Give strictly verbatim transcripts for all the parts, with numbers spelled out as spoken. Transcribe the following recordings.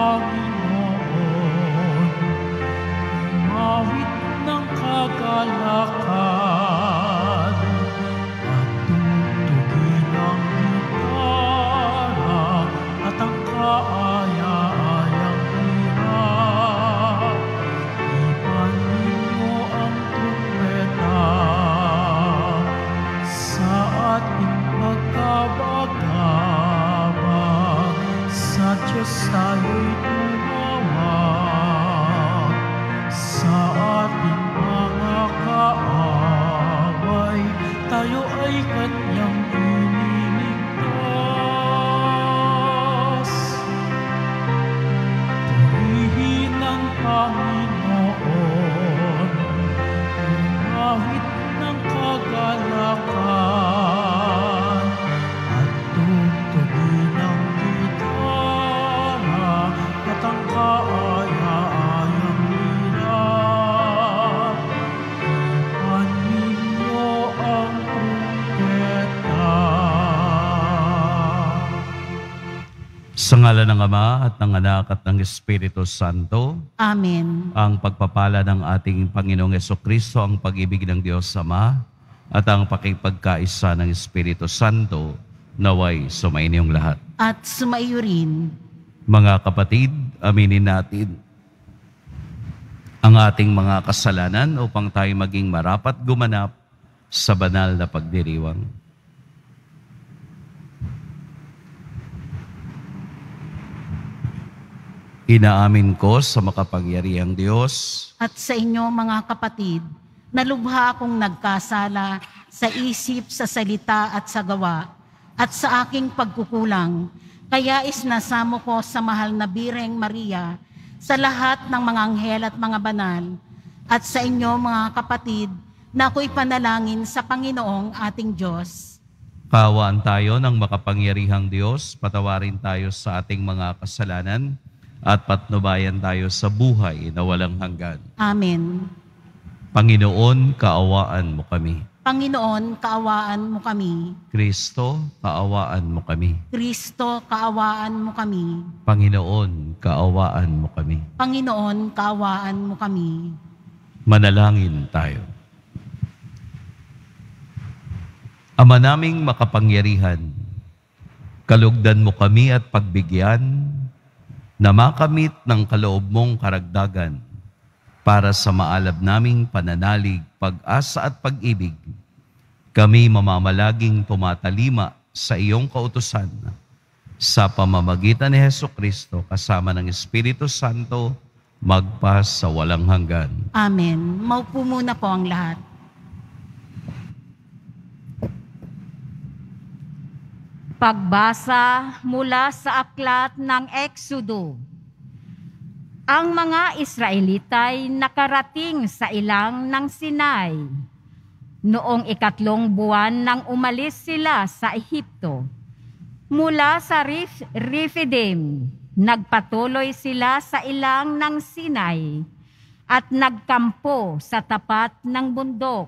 Panginoon, umawit ng kagalakan at tugtugin ang gitara at ang kaaya-ayang lira. Ipan ninyo ang trumpeta sa ating pagkabagabag, sa Diyos tayo'y tumawag. Sa ating mga kaaway, tayo ay Kanyang iniligtas. Purihin ang Panginoon, umawit ng kagalakan at tugtugin ang gitara at ang kaaya-ayang lira. Ipan ninyo ang trumpeta. Sa ngalan ng Ama at ng Anak at ng Espiritu Santo, Amen. ang pagpapala ng ating Panginoong Jesucristo, ang pag-ibig ng Diyos Ama, at ang pakipagkaisa ng Espiritu Santo, naway sumainyong lahat. At sumaiyo rin. Mga kapatid, aminin natin ang ating mga kasalanan upang tayo maging marapat gumanap sa banal na pagdiriwang. Inaamin ko sa makapangyarihang Diyos At sa inyo mga kapatid, nalubha akong nagkasala sa isip, sa salita at sa gawa, at sa aking pagkukulang. Kaya isnasamo ko sa mahal na Birheng Maria, sa lahat ng mga anghel at mga banal, at sa inyo mga kapatid, na ako'y panalangin sa Panginoong ating Diyos. Kaawaan tayo ng makapangyarihang Diyos, patawarin tayo sa ating mga kasalanan, at patnubayan tayo sa buhay na walang hanggan. Amen. Panginoon, kaawaan mo kami. Panginoon, kaawaan mo kami. Kristo, kaawaan mo kami. Kristo, kaawaan mo kami. Panginoon, kaawaan mo kami. Panginoon, kaawaan mo kami. Manalangin tayo. Ama naming makapangyarihan, kalugdan mo kami at pagbigyan na makamit ng kaloob mong karagdagan para sa maalab naming pananalig, pag-asa at pag-ibig. Kami mamamalaging tumatalima sa iyong kautusan sa pamamagitan ni Jesucristo kasama ng Espiritu Santo magpa sa walang hanggan. Amen. Maupo muna po ang lahat. Pagbasa mula sa aklat ng Exodo. Ang mga Israelitay nakarating sa ilang ng Sinai. Noong ikatlong buwan nang umalis sila sa Ehipto. Mula sa Rif- Refidim, nagpatuloy sila sa ilang ng Sinai at nagkampo sa tapat ng bundok.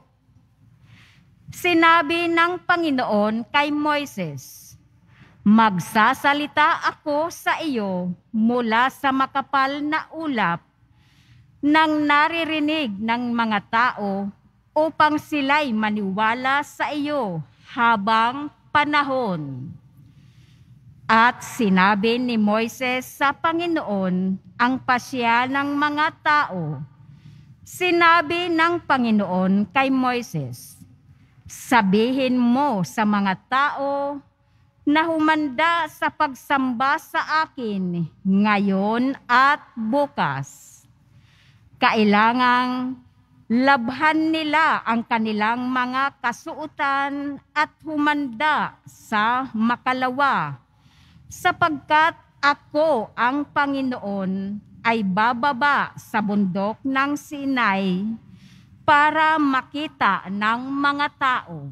Sinabi ng Panginoon kay Moises, "Magsasalita ako sa iyo mula sa makapal na ulap nang naririnig ng mga tao upang sila'y maniwala sa iyo habang panahon." At sinabi ni Moises sa Panginoon ang pasya ng mga tao. Sinabi ng Panginoon kay Moises, "Sabihin mo sa mga tao na humanda sa pagsamba sa akin ngayon at bukas. Kailangang labhan nila ang kanilang mga kasuotan at humanda sa makalawa, sapagkat ako ang Panginoon ay bababa sa bundok ng Sinai para makita ng mga tao."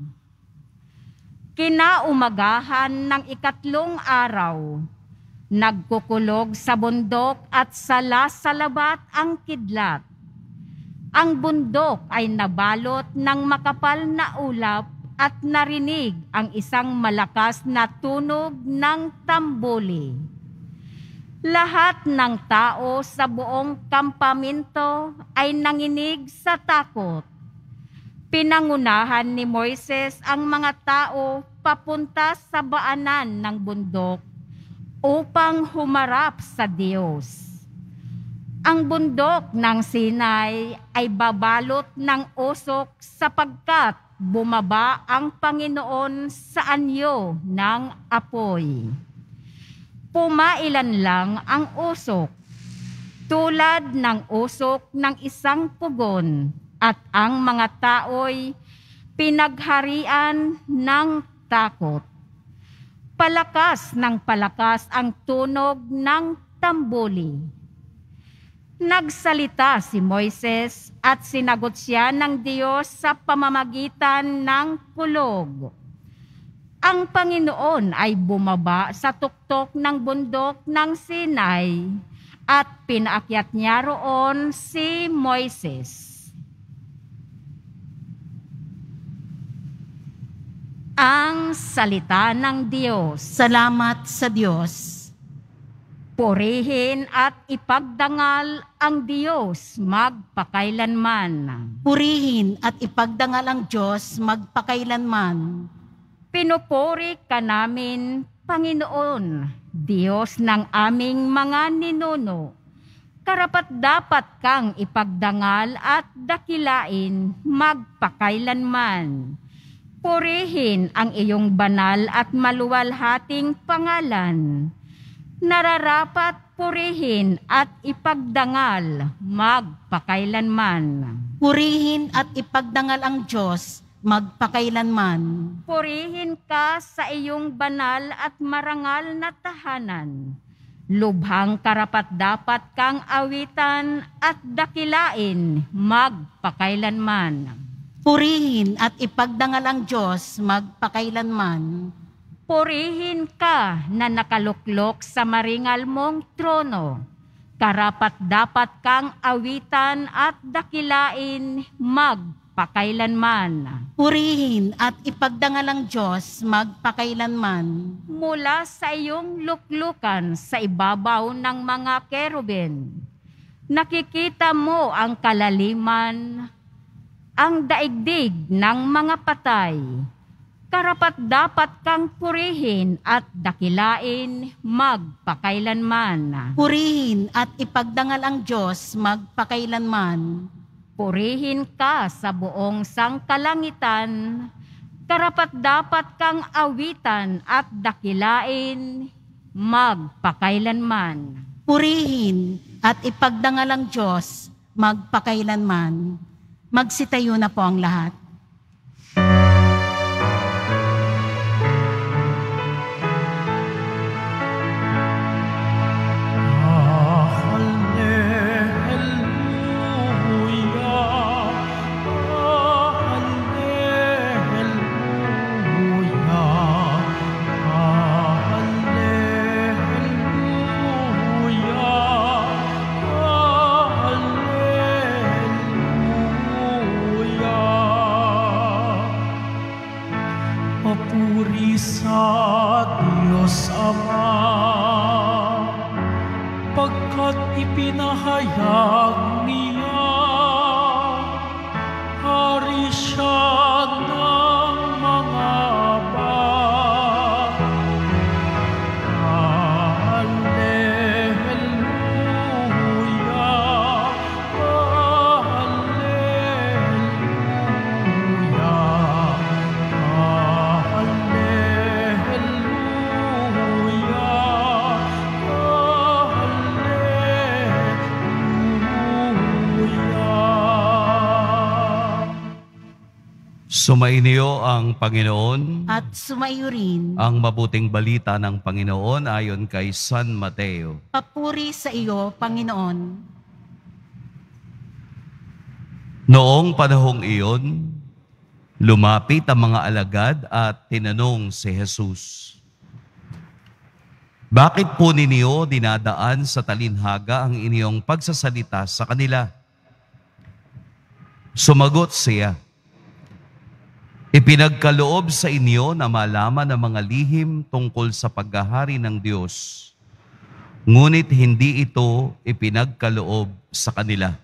Kinaumagahan ng ikatlong araw, nagkukulog sa bundok at sala sa labat ang kidlat. Ang bundok ay nabalot ng makapal na ulap at narinig ang isang malakas na tunog ng tambuli. Lahat ng tao sa buong kampamento ay nanginig sa takot. Pinangunahan ni Moises ang mga tao papunta sa baanan ng bundok upang humarap sa Diyos. Ang bundok ng Sinai ay babalot ng usok sapagkat bumaba ang Panginoon sa anyo ng apoy. Pumailan lang ang usok, tulad ng usok ng isang pugon, at ang mga tao'y pinagharian ng takot. Palakas ng palakas ang tunog ng tambuli. Nagsalita si Moises at sinagot siya ng Diyos sa pamamagitan ng kulog. Ang Panginoon ay bumaba sa tuktok ng bundok ng Sinai at pinaakyat niya roon si Moises. Ang salita ng Diyos. Salamat sa Diyos. Purihin at ipagdangal ang Diyos magpakailanman. Purihin at ipagdangal ang Diyos magpakailanman. Pinupuri ka namin, Panginoon, Diyos ng aming mga ninuno. Karapat-dapat kang ipagdangal at dakilain magpakailanman. Purihin ang iyong banal at maluwalhating pangalan. Nararapat purihin at ipagdangal magpakailanman. Purihin at ipagdangal ang Diyos magpakailanman. Purihin ka sa iyong banal at marangal na tahanan. Lubhang karapat-dapat kang awitan at dakilain magpakailanman. Purihin at ipagdangal ang Diyos magpakailanman. Purihin ka na nakaluklok sa maringal mong trono. Karapat-dapat kang awitan at dakilain magpakailanman. Purihin at ipagdangal ang Diyos magpakailanman. Mula sa iyong luklukan sa ibabaw ng mga kerubin, nakikita mo ang kalaliman, ang daigdig ng mga patay. Karapat-dapat kang purihin at dakilain magpakailanman. Purihin at ipagdangal ang Diyos magpakailanman. Purihin ka sa buong sangkalangitan. Karapat-dapat kang awitan at dakilain magpakailanman. Purihin at ipagdangal ang Diyos magpakailanman. Magsitayo na po ang lahat. Papuri sa Diyos Ama, pagkat ipinahayag niya, hari siya ng mga bata. Hallelujah, hallelujah. Sumainyo ang Panginoon. At sumayo rin. Ang mabuting balita ng Panginoon ayon kay San Mateo. Papuri sa iyo, Panginoon. Noong panahong iyon, lumapit ang mga alagad at tinanong si Jesus, "Bakit po ninyo dinadaan sa talinhaga ang inyong pagsasalita sa kanila?" Sumagot siya, "Ipinagkaloob sa inyo na malaman ang mga lihim tungkol sa paghahari ng Diyos. ngunit hindi ito ipinagkaloob sa kanila.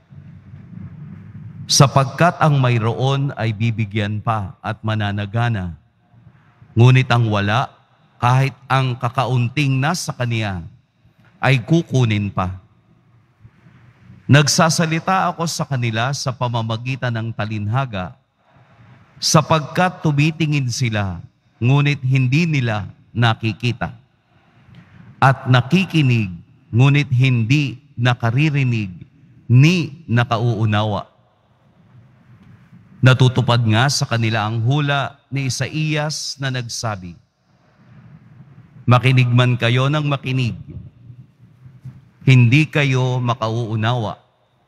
Sapagkat ang mayroon ay bibigyan pa at mananagana, ngunit ang wala, kahit ang kakaunting nasa kaniya, ay kukunin pa. Nagsasalita ako sa kanila sa pamamagitan ng talinhaga, sapagkat tumitingin sila, ngunit hindi nila nakikita. At nakikinig, ngunit hindi nakaririnig, ni nakauunawa. Natutupad nga sa kanila ang hula ni Isaías na nagsabi, makinig man kayo ng makinig, hindi kayo makauunawa.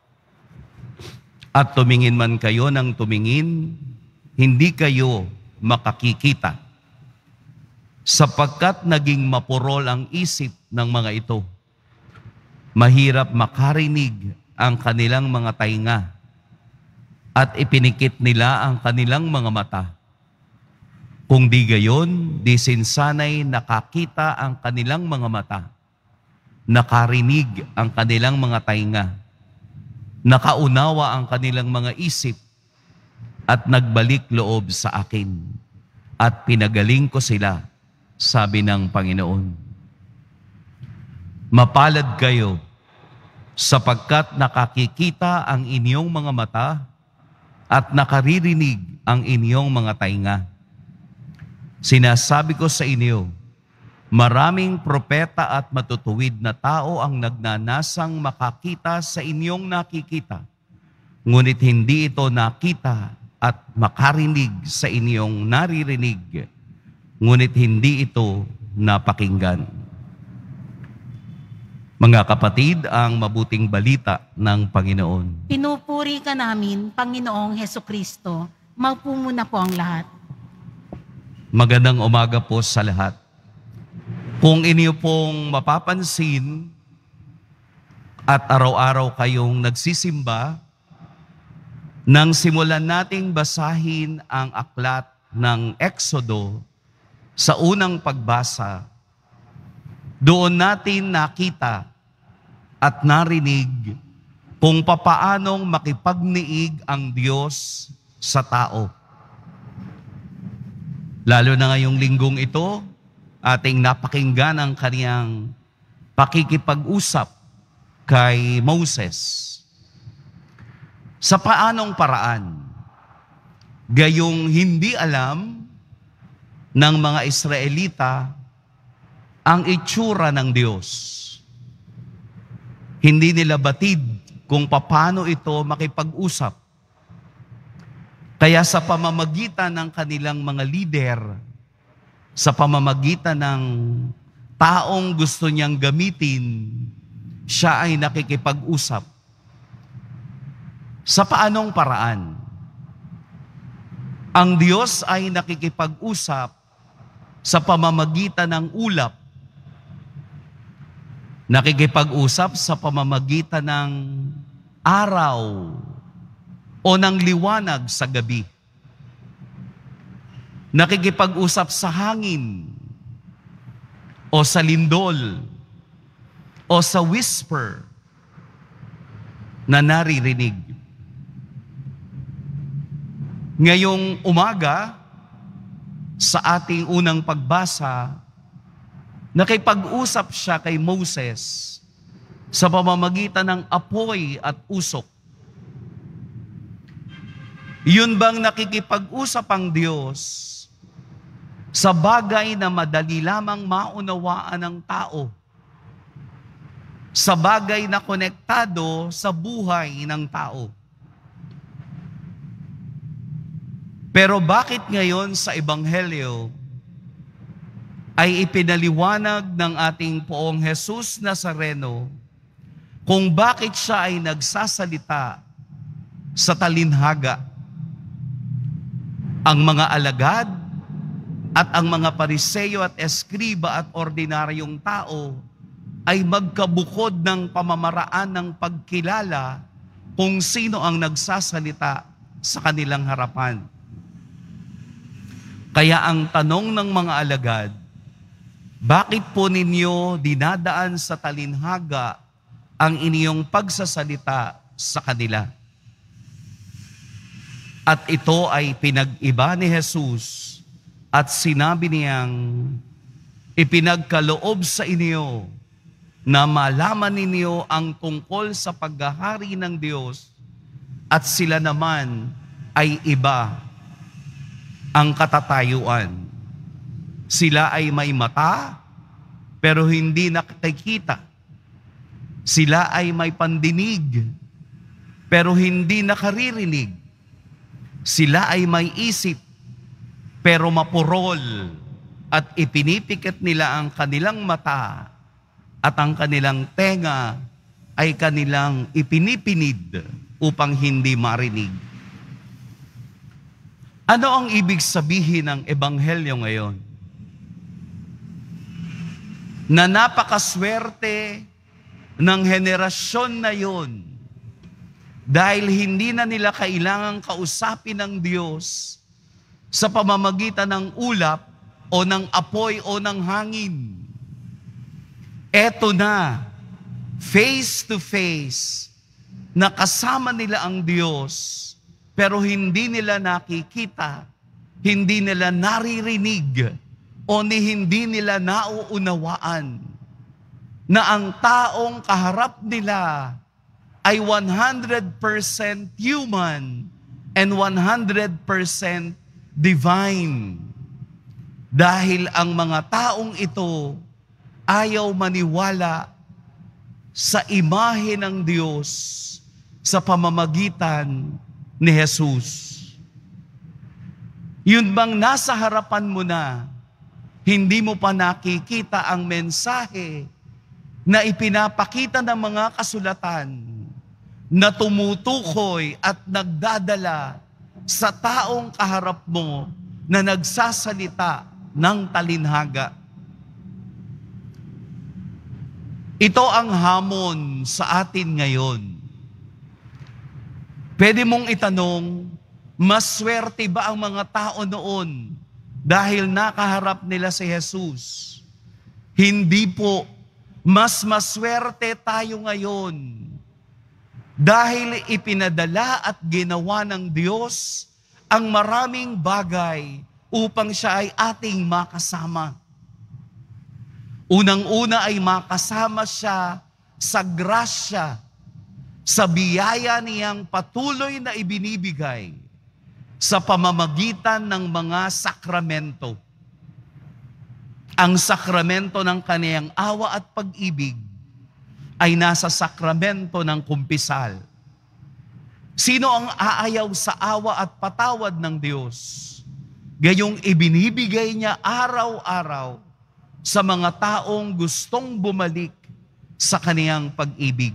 At tumingin man kayo ng tumingin, hindi kayo makakikita. Sapagkat naging mapurol ang isip ng mga ito, mahirap makarinig ang kanilang mga tainga, at ipinikit nila ang kanilang mga mata. Kung di gayon, di sinsanay nakakita ang kanilang mga mata, nakarinig ang kanilang mga tainga, nakaunawa ang kanilang mga isip, at nagbalik loob sa akin, at pinagaling ko sila, sabi ng Panginoon. Mapalad kayo, sapagkat nakakikita ang inyong mga mata, at nakaririnig ang inyong mga tainga. Sinasabi ko sa inyo, maraming propeta at matutuwid na tao ang nagnanasang makakita sa inyong nakikita, ngunit hindi ito nakita, at makarinig sa inyong naririnig, ngunit hindi ito napakinggan. Mga kapatid, ang mabuting balita ng Panginoon. Pinupuri ka namin, Panginoong Hesukristo. Maupo muna po ang lahat. Magandang umaga po sa lahat. Kung inyo pong mapapansin at araw-araw kayong nagsisimba, nang simulan nating basahin ang aklat ng Exodo sa unang pagbasa, doon natin nakita at narinig kung papaanong makipagniig ang Diyos sa tao. Lalo na ngayong linggong ito, ating napakinggan ang kaniyang pakikipag-usap kay Moses. Sa paanong paraan? Gayong hindi alam ng mga Israelita ang itsura ng Diyos. Hindi nila batid kung paano ito makipag-usap. Kaya sa pamamagitan ng kanilang mga lider, sa pamamagitan ng taong gusto niyang gamitin, siya ay nakikipag-usap. Sa paanong paraan? Ang Diyos ay nakikipag-usap sa pamamagitan ng ulap. Nakikipag-usap sa pamamagitan ng araw o ng liwanag sa gabi. Nakikipag-usap sa hangin o sa lindol o sa whisper na naririnig. Ngayong umaga, sa ating unang pagbasa, nakipag-usap siya kay Moses sa pamamagitan ng apoy at usok. Yun bang nakikipag-usap ang Diyos sa bagay na madali lamang maunawaan ng tao, sa bagay na konektado sa buhay ng tao? Pero bakit ngayon sa Ebanghelyo ay ipinaliwanag ng ating Poong Jesus Nazareno kung bakit siya ay nagsasalita sa talinhaga? Ang mga alagad at ang mga Pariseo at Eskriba at ordinaryong tao ay magkabukod ng pamamaraan ng pagkilala kung sino ang nagsasalita sa kanilang harapan. Kaya ang tanong ng mga alagad, Bakit po ninyo dinadaan sa talinhaga ang inyong pagsasalita sa kanila? At ito ay pinag-iba ni Jesus at sinabi niyang, ipinagkaloob sa inyo na malaman ninyo ang tungkol sa paghahari ng Diyos at sila naman ay iba ang katatayuan. Sila ay may mata pero hindi nakikita. Sila ay may pandinig pero hindi nakaririnig. Sila ay may isip pero mapurol at ipinipikit nila ang kanilang mata at ang kanilang tenga ay kanilang ipinipinid upang hindi marinig. Ano ang ibig sabihin ng Ebanghelyo ngayon? Na napakaswerte ng henerasyon na yon dahil hindi na nila kailangang kausapin ng Diyos sa pamamagitan ng ulap o ng apoy o ng hangin. Eto na, face to face, nakasama nila ang Diyos, pero hindi nila nakikita, hindi nila naririnig, o ni hindi nila nauunawaan na ang taong kaharap nila ay one hundred percent human and one hundred percent divine. Dahil ang mga taong ito ayaw maniwala sa imahe ng Diyos sa pamamagitan ni Jesus. Yun bang nasa harapan mo na, hindi mo pa nakikita ang mensahe na ipinapakita ng mga kasulatan na tumutukoy at nagdadala sa taong kaharap mo na nagsasalita ng talinhaga. Ito ang hamon sa atin ngayon. Pwede mong itanong, mas swerte ba ang mga tao noon dahil nakaharap nila si Jesus? Hindi po. Mas maswerte tayo ngayon dahil ipinadala at ginawa ng Diyos ang maraming bagay upang siya ay ating makasama. Unang-una ay makasama siya sa grasya, sa biyaya niyang patuloy na ibinibigay sa pamamagitan ng mga sakramento. Ang sakramento ng kaniyang awa at pag-ibig ay nasa sakramento ng kumpisal. Sino ang aayaw sa awa at patawad ng Diyos? Gayong ibinibigay niya araw-araw sa mga taong gustong bumalik sa kaniyang pag-ibig.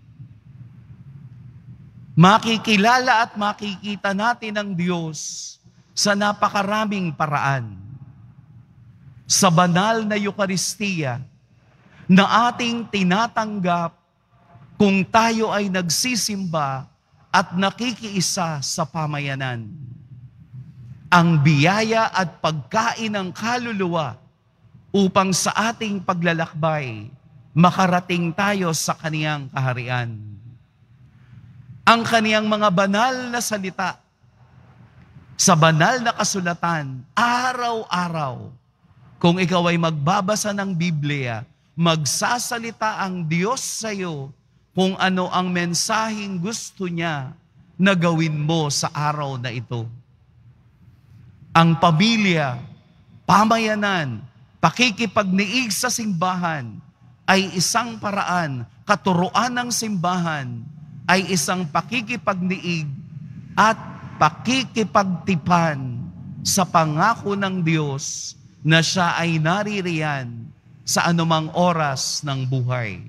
Makikilala at makikita natin ang Diyos sa napakaraming paraan. Sa banal na Eucharistia na ating tinatanggap kung tayo ay nagsisimba at nakikiisa sa pamayanan. Ang biyaya at pagkain ng kaluluwa upang sa ating paglalakbay, makarating tayo sa kaniyang kaharian. Ang kaniyang mga banal na salita, sa banal na kasulatan, araw-araw, kung ikaw ay magbabasa ng Biblia, magsasalita ang Diyos sa iyo kung ano ang mensaheng gusto niya na gawin mo sa araw na ito. Ang pamilya, pamayanan, pakikipagniig sa simbahan ay isang paraan, katuruan ng simbahan ay isang pakikipagniig at pakikipagtipan sa pangako ng Diyos na siya ay naririyan sa anumang oras ng buhay.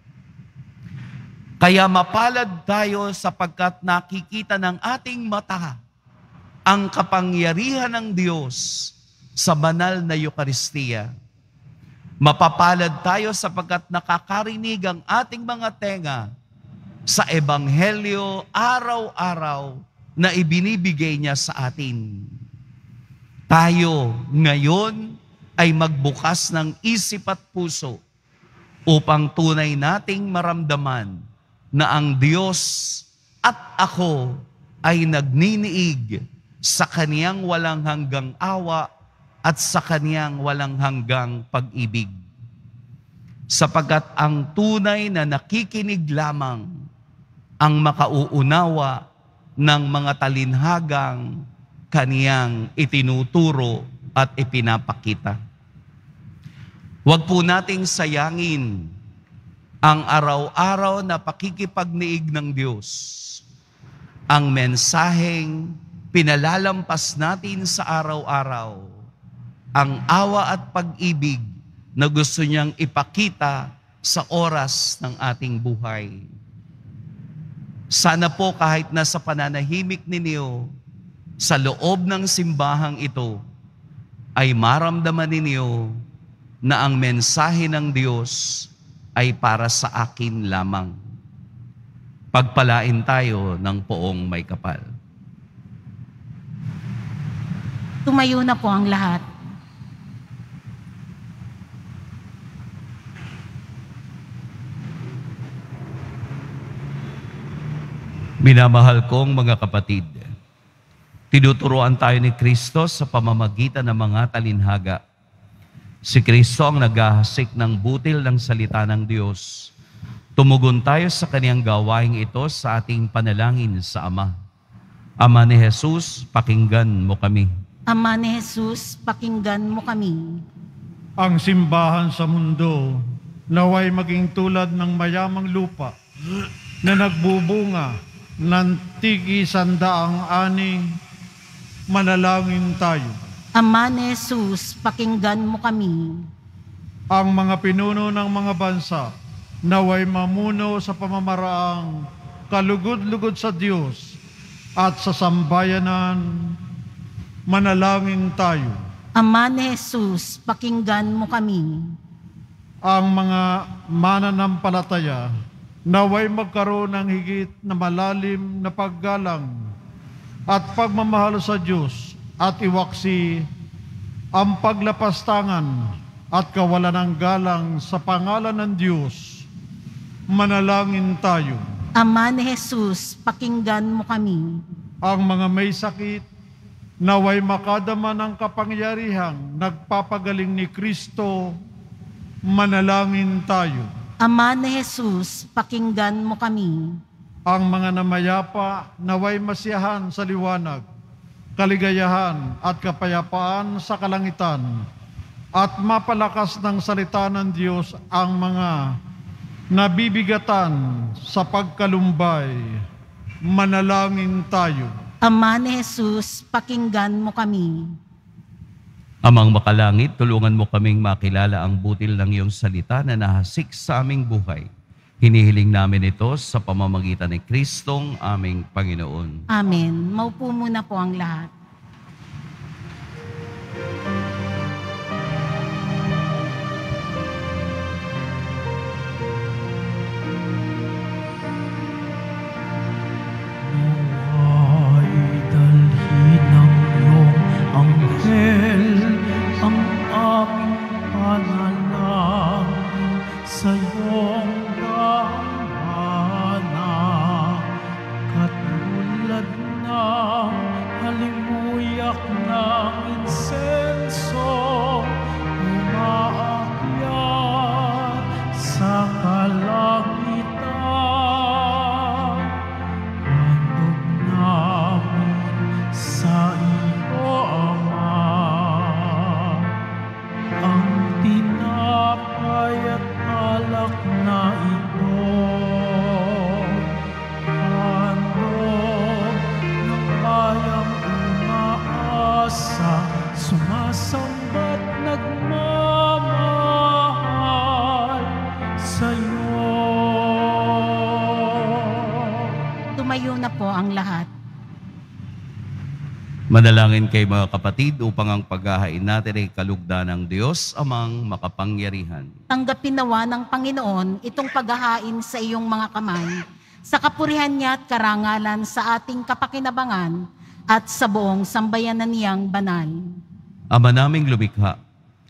Kaya mapalad tayo sapagkat nakikita ng ating mata ang kapangyarihan ng Diyos sa banal na Eucharistia. Mapapalad tayo sapagkat nakakarinig ang ating mga tenga sa Ebanghelyo araw-araw na ibinibigay niya sa atin. Tayo ngayon ay magbukas ng isip at puso upang tunay nating maramdaman na ang Diyos at ako ay nagniniig sa Kaniyang walang hanggang awa at sa Kaniyang walang hanggang pag-ibig. Sapagkat ang tunay na nakikinig lamang ang makauunawa ng mga talinhagang Kaniyang itinuturo at ipinapakita. Huwag po nating sayangin ang araw-araw na pakikipagniig ng Diyos. Ang mensaheng pinalalampas natin sa araw-araw, ang awa at pag-ibig na gusto niyang ipakita sa oras ng ating buhay. Sana po kahit nasa pananahimik ninyo, sa loob ng simbahang ito, ay maramdaman ninyo na ang mensahe ng Diyos ay para sa akin lamang. Pagpalain tayo ng poong may kapal. Tumayo na po ang lahat. Minamahal kong mga kapatid, tinuturuan tayo ni Kristo sa pamamagitan ng mga talinhaga. Si Kristo ang naghahasik ng butil ng salita ng Diyos. Tumugon tayo sa Kaniyang gawaing ito sa ating panalangin sa Ama. Ama ni Jesus, pakinggan mo kami. Ama ni Jesus, pakinggan mo kami. Ang simbahan sa mundo naway maging tulad ng mayamang lupa na nagbubunga ng tigi-sandaang ani. Manalangin tayo. Ama ni Jesus, pakinggan mo kami. Ang mga pinuno ng mga bansa naway mamuno sa pamamaraang kalugod-lugod sa Diyos at sa sambayanan. Manalangin tayo. Ama ni Jesus, pakinggan mo kami. Ang mga mananampalataya naway magkaroon ng higit na malalim na paggalang at pagmamahal sa Diyos at iwaksi ang paglapastangan at kawalan ng galang sa pangalan ng Diyos. Manalangin tayo. Ama ni Jesus, pakinggan mo kami. Ang mga may sakit naway makadama ng kapangyarihang nagpapagaling ni Kristo. Manalangin tayo. Ama ni Jesus, pakinggan mo kami. Ang mga namayapa naway masiyahan sa liwanag, kaligayahan at kapayapaan sa kalangitan, at mapalakas ng salita ng Diyos ang mga nabibigatan sa pagkalumbay. Manalangin tayo. Ama ni Jesus, pakinggan mo kami. Amang makalangit, tulungan mo kaming makilala ang butil ng iyong salita na nahasik sa aming buhay. Hinihiling namin ito sa pamamagitan ni Kristong aming Panginoon. Amen. Maupo muna po ang lahat. Naway dalhin ng iyong anghel ang aming panalangin sa iyong dahana. Katulad ng halimuyak ng insenso, umaakyat sa kalangitan. Handog namin sa iyo, Ama, ang tinapay at alak na ito. Handog ng bayang umaasa, sumasamba't nagmamahal sa iyo. Tumayo na po ang lahat. Manalangin kay mga kapatid upang ang paghahain natin ay kalugdan ng Diyos amang makapangyarihan. Tanggapin nawa ng Panginoon itong paghahain sa iyong mga kamay, sa kapurihan niya at karangalan sa ating kapakinabangan at sa buong sambayanan niyang banal. Ama naming lumikha,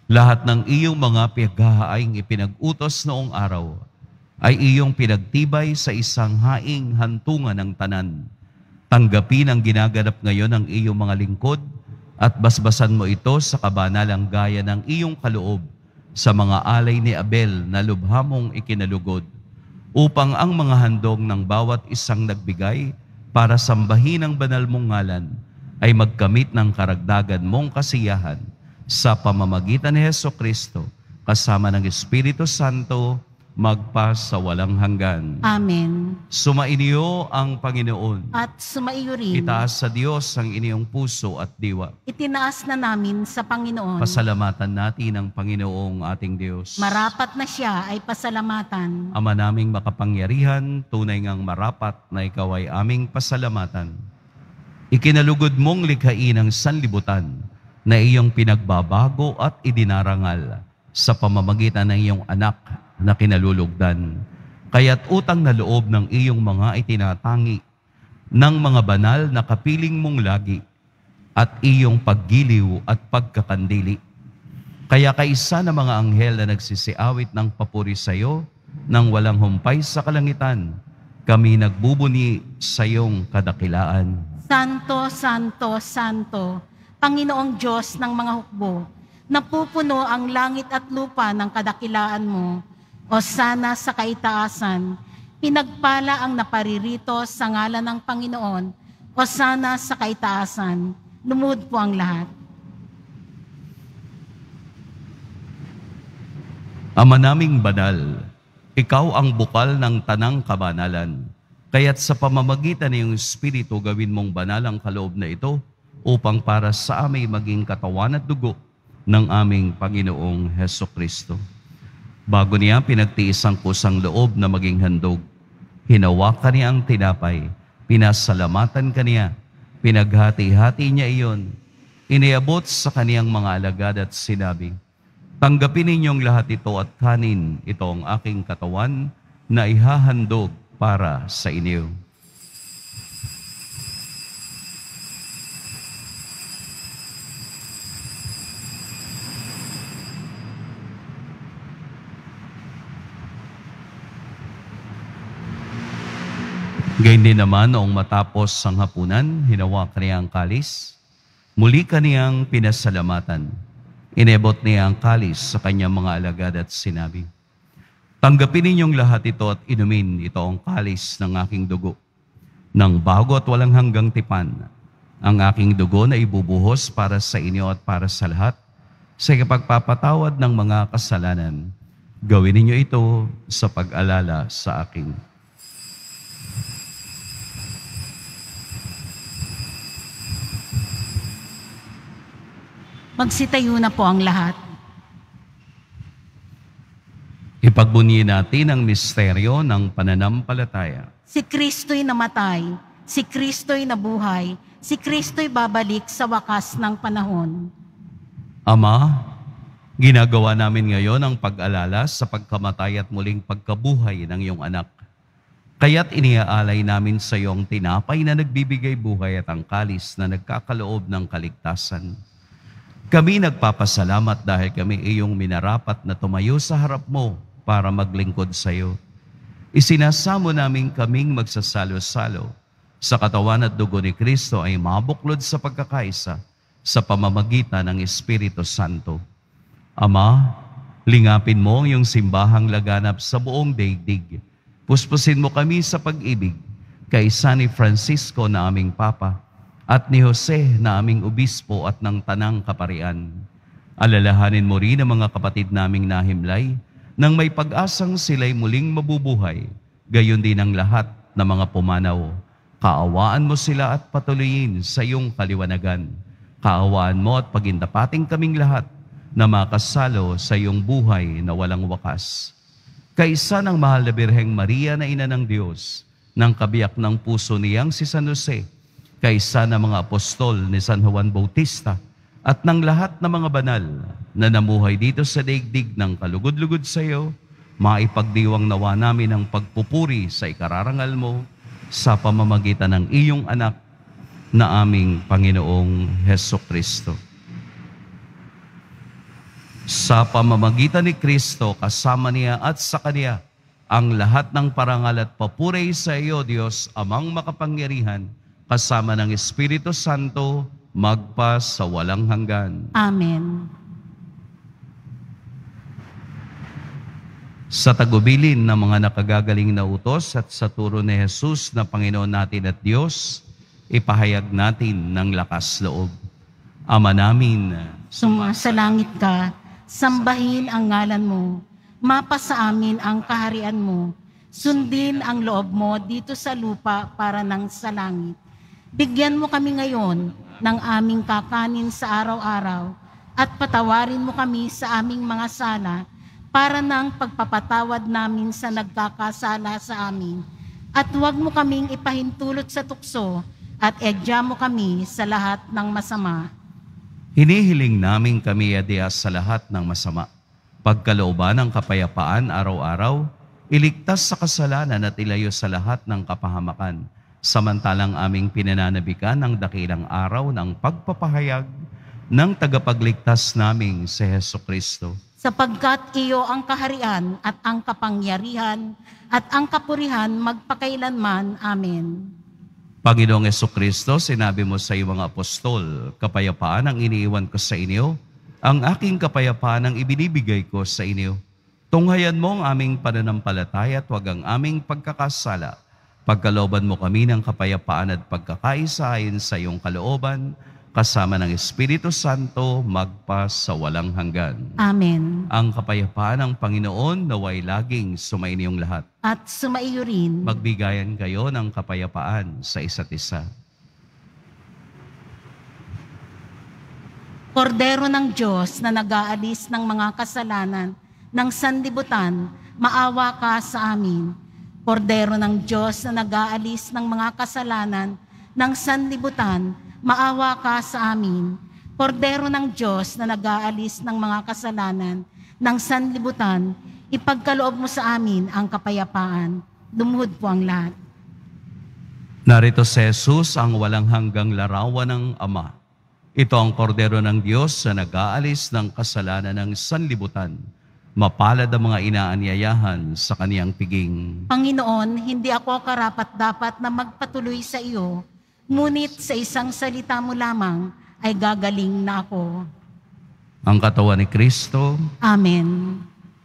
Lahat ng iyong mga pinaghahaing ipinag-utos noong araw ay iyong pinagtibay sa isang haing hantungan ng tanan. Tanggapin ang ginaganap ngayon ng iyong mga lingkod at basbasan mo ito sa kabanalang gaya ng iyong kaloob sa mga alay ni Abel na lubha mong ikinalugod, upang ang mga handog ng bawat isang nagbigay para sambahin ang banal mong ngalan ay magkamit ng karagdagan mong kasiyahan sa pamamagitan ni Hesukristo kasama ng Espiritu Santo magpa sa walang hanggan. Amen. Sumainyo ang Panginoon. At sumaiyo rin. Itaas sa Diyos ang inyong puso at diwa. Itinaas na namin sa Panginoon. Pasalamatan natin ang Panginoong ating Diyos. Marapat na siya ay pasalamatan. Ama naming makapangyarihan, tunay ngang marapat na ikaw ay aming pasalamatan. Ikinalugod mong likhain ang sanlibutan na iyong pinagbabago at idinarangal sa pamamagitan ng iyong anak na kinalulugdan. Kaya't utang na loob ng iyong mga itinatangi ng mga banal na kapiling mong lagi at iyong paggiliw at pagkakandili. Kaya kaisa ng mga anghel na nagsisiawit ng papuri sa iyo nang walang humpay sa kalangitan, kami nagbubuni sa iyong kadakilaan. Santo, Santo, Santo, Panginoong Diyos ng mga hukbo, napupuno ang langit at lupa ng kadakilaan mo. O sana sa kaitaasan, pinagpala ang naparirito sa ngalan ng Panginoon. O sana sa kaitaasan, lumuhod po ang lahat. Ama naming banal, ikaw ang bukal ng tanang kabanalan. Kaya't sa pamamagitan ng iyong Espiritu, gawin mong banal ang kaloob na ito upang para sa aming maging katawan at dugo ng aming Panginoong Hesukristo. Bago niya pinagtiis ang kusang loob na maging handog, hinawakan niya ang tinapay, pinasalamatan kaniya, pinaghati-hati niya iyon, iniabot sa kaniyang mga alagad at sinabi, tanggapin ninyong lahat ito at kanin, ito ang aking katawan na ihahandog para sa inyo. Gayun din naman noong matapos ang hapunan, hinawakan niya ang kalis. Muli kaniyang pinasalamatan. Inebot niya ang kalis sa kanyang mga alagad at sinabi, tanggapin ninyong lahat ito at inumin, ito ang kalis ng aking dugo. Nang bago at walang hanggang tipan, ang aking dugo na ibubuhos para sa inyo at para sa lahat, sa pagpapatawad ng mga kasalanan. Gawin ninyo ito sa pag-alala sa akin. Magsitayo na po ang lahat. Ipagbunyi natin ang misteryo ng pananampalataya. Si Kristo'y namatay, si Kristo'y nabuhay, si Kristo'y babalik sa wakas ng panahon. Ama, ginagawa namin ngayon ang pag-alala sa pagkamatay at muling pagkabuhay ng iyong anak. Kaya't iniaalay namin sa iyo ang tinapay na nagbibigay buhay at ang kalis na nagkakaloob ng kaligtasan. Kami nagpapasalamat dahil kami iyong minarapat na tumayo sa harap mo para maglingkod sa iyo. Isinasamo namin kaming magsasalo-salo sa katawan at dugo ni Kristo ay mabuklod sa pagkakaisa sa pamamagitan ng Espiritu Santo. Ama, lingapin mo ang iyong simbahang laganap sa buong daigdig. Puspusin mo kami sa pag-ibig kaisa ni Francisco na aming Papa at ni Jose na aming obispo at ng tanang kaparian. Alalahanin mo rin ang mga kapatid naming nahimlay nang may pag-asang sila'y muling mabubuhay, gayon din ang lahat ng mga pumanaw. Kaawaan mo sila at patuloyin sa iyong kaliwanagan. Kaawaan mo at pagindapating kaming lahat na makasalo sa iyong buhay na walang wakas. Kaisa ng mahal na Birheng Maria na Ina ng Diyos, ng kabiyak ng puso niyang si San Jose, kaisa ng mga apostol ni San Juan Bautista, at ng lahat ng mga banal na namuhay dito sa daigdig ng kalugod-lugod sa iyo, maipagdiwang nawa namin ang pagpupuri sa ikararangal mo sa pamamagitan ng iyong anak na aming Panginoong Hesukristo. Sa pamamagitan ni Kristo, kasama niya at sa Kaniya, ang lahat ng parangal at papuri sa iyo, Diyos, Amang makapangyarihan, kasama ng Espiritu Santo, magpa sa walang hanggan. Amen. Sa tagubilin ng mga nakagagaling na utos at sa turo ni Jesus na Panginoon natin at Diyos, ipahayag natin ng lakas loob. Ama namin, Sumasalangit ka, sambahin ang ngalan mo, mapasa amin ang kaharian mo, sundin ang loob mo dito sa lupa para nang sa langit. Bigyan mo kami ngayon ng aming kakanin sa araw-araw at patawarin mo kami sa aming mga sala para ng pagpapatawad namin sa nagkakasala sa amin. At huwag mo kaming ipahintulot sa tukso at edya mo kami sa lahat ng masama. hinihiling namin kami adiyas sa lahat ng masama. Pagkalooban ng kapayapaan araw-araw, iligtas sa kasalanan at ilayo sa lahat ng kapahamakan, samantalang aming pinananabikan ng dakilang araw ng pagpapahayag ng tagapagligtas naming si Jesucristo. Sapagkat iyo ang kaharian at ang kapangyarihan at ang kapurihan magpakailanman. Amen. Panginoong Jesucristo, sinabi mo sa iyong mga apostol, kapayapaan ang iniiwan ko sa inyo, ang aking kapayapaan ang ibinibigay ko sa inyo. Tunghayan mo ang aming pananampalataya at huwag ang aming pagkakasala. Pagkalooban mo kami ng kapayapaan at pagkakaisa ayon sa iyong kalooban, kasama ng Espiritu Santo, magpa sa walang hanggan. Amen. Ang kapayapaan ng Panginoon naway laging sumainyong lahat. At sumaiyo rin. Magbigayan kayo ng kapayapaan sa isa't isa. Kordero ng Diyos na nag-aalis ng mga kasalanan ng sanlibutan, maawa ka sa amin. Kordero ng Diyos na nag-aalis ng mga kasalanan ng sanlibutan, maawa ka sa amin. Kordero ng Diyos na nag-aalis ng mga kasalanan ng sanlibutan, ipagkaloob mo sa amin ang kapayapaan. Lumuhod po ang lahat. Narito si Jesus, ang walang hanggang larawan ng Ama. Ito ang kordero ng Diyos na nag-aalis ng kasalanan ng sanlibutan. Mapalad ang mga inaanyayahan sa kaniyang piging. Panginoon, hindi ako karapat-dapat na magpatuloy sa iyo, ngunit sa isang salita mo lamang ay gagaling na ako. Ang katawan ni Kristo. Amen.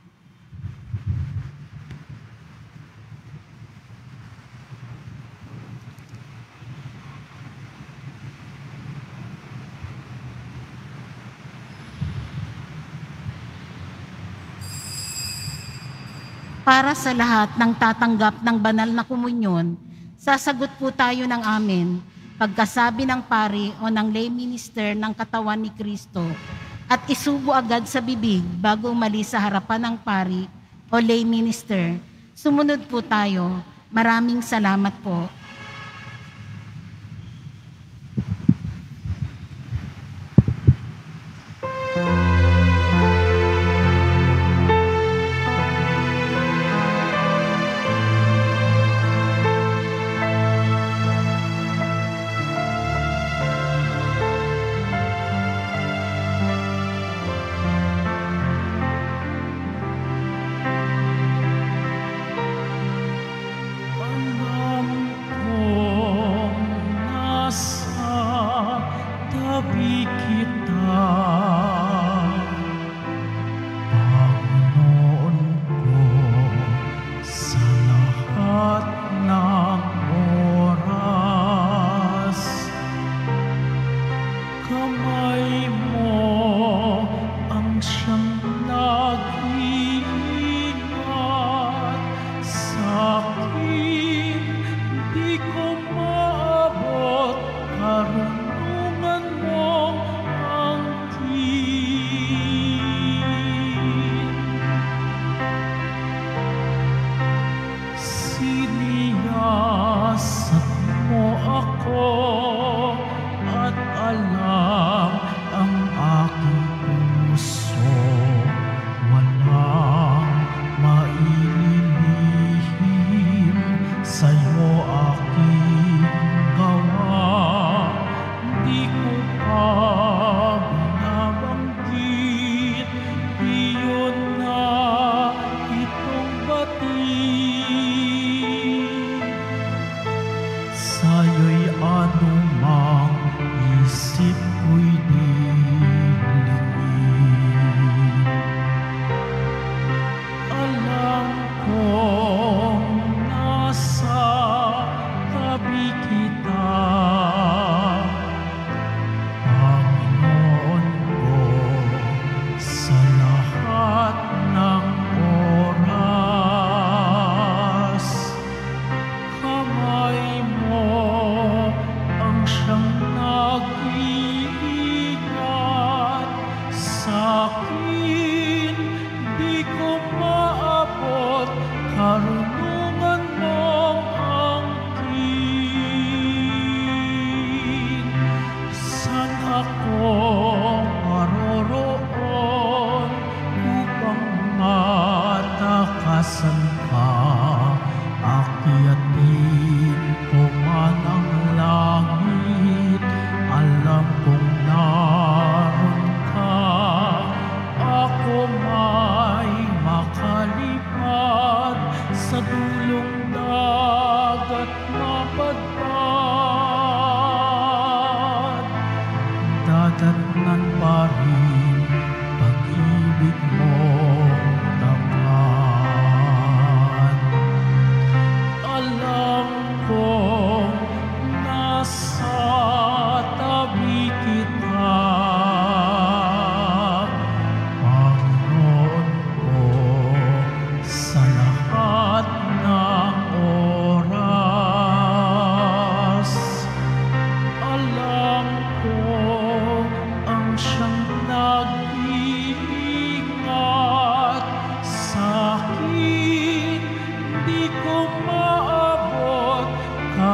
Para sa lahat ng tatanggap ng banal na komunyon, sasagot po tayo ng amen pagkasabi ng pari o ng lay minister ng katawan ni Kristo at isubo agad sa bibig bago umalis sa harapan ng pari o lay minister. Sumunod po tayo. Maraming salamat po.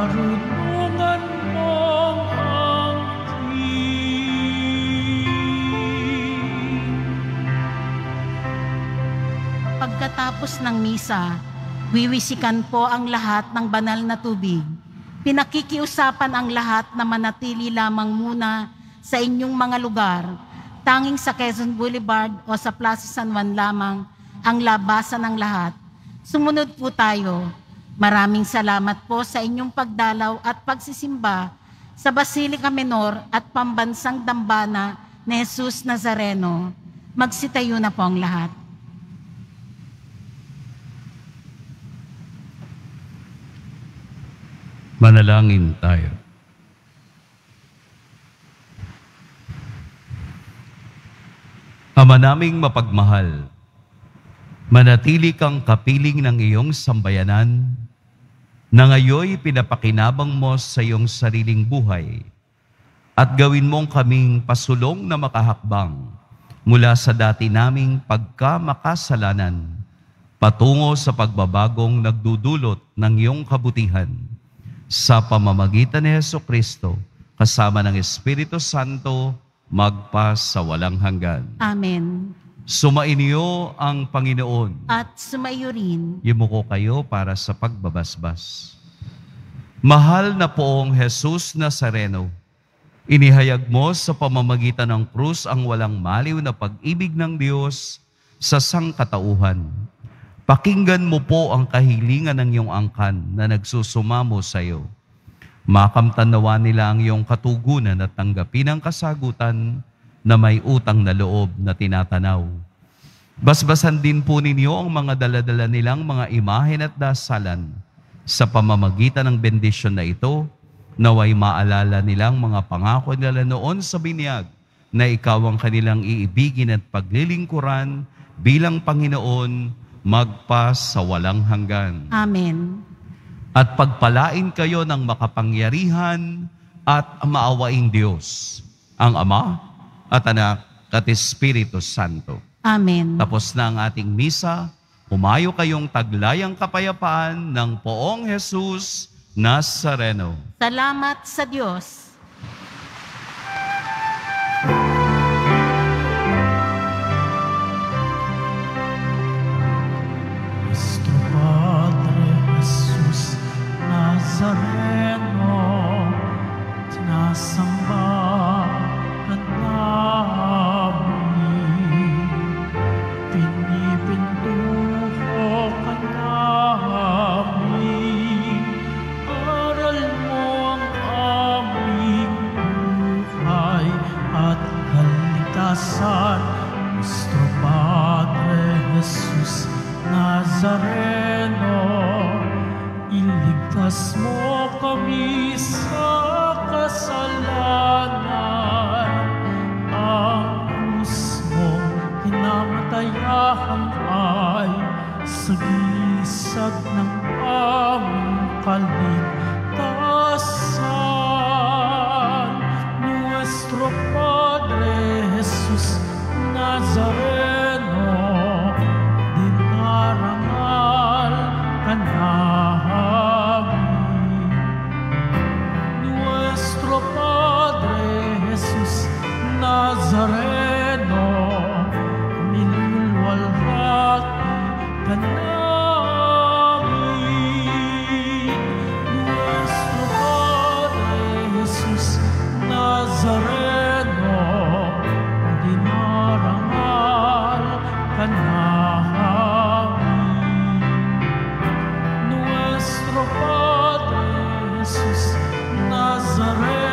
karunungan mong angkin. Pagkatapos ng misa, wiwisikan po ang lahat ng banal na tubig. Pinakikiusapan ang lahat na manatili lamang muna sa inyong mga lugar. Tanging sa Quezon Boulevard o sa Plaza San Juan lamang ang labasan ng lahat. Sumunod po tayo. Maraming salamat po sa inyong pagdalaw at pagsisimba sa Basilica Menor at Pambansang Dambana ni Jesus Nazareno. Magsitayo na po ang lahat. Manalangin tayo. Ama naming mapagmahal, manatili kang kapiling ng iyong sambayanan na ngayoy pinapakinabang mo sa iyong sariling buhay at gawin mong kaming pasulong na makahakbang mula sa dati naming pagkamakasalanan patungo sa pagbabagong nagdudulot ng iyong kabutihan sa pamamagitan ni Jesucristo kasama ng Espiritu Santo magpa sa walang hanggan. Amen. Sumainyo ang Panginoon. At sumayo rin. Yumuko kayo para sa pagbabasbas. Mahal na poong Jesus Nazareno, inihayag mo sa pamamagitan ng krus ang walang maliw na pag-ibig ng Diyos sa sangkatauhan. Pakinggan mo po ang kahilingan ng iyong angkan na nagsusumamo sa iyo. Makamtan nawa nila ang iyong katugunan at tanggapin ang kasagutan na may utang na loob na tinatanaw. Basbasan din po ninyo ang mga daladala nilang mga imahen at dasalan sa pamamagitan ng bendisyon na ito, naway maalala nilang mga pangako nila noon sa binyag na ikaw ang kanilang iibigin at paglilingkuran bilang Panginoon magpa sa walang hanggan. Amen. At pagpalain kayo ng makapangyarihan at maawaing Diyos, ang Ama at Anak at Espiritu Santo. Amen. Tapos na ang ating misa, humayo kayong taglayang kapayapaan ng poong Jesus Nazareno. Salamat sa Diyos. Nuestro Padre Jesus Nazareno, sinasamba ka namin, pinipintuho ka namin, aral mo ang aming buhay at kaligtasan. Nuestro Padre Jesus Nazareno, iligtas mo kami sa kasalanan. Ang krus mong hinamatayan ay sagisag ng aming kaligtasan. Nuestro Padre Jesus Nazareno, dinarangal ka namin. Nuestro Padre Jesus Nazareno, minulwalhati ka namin. Nuestro Padre Jesus Nazareno, dinarangal ka namin. Nuestro Padre Jesus Nazareno,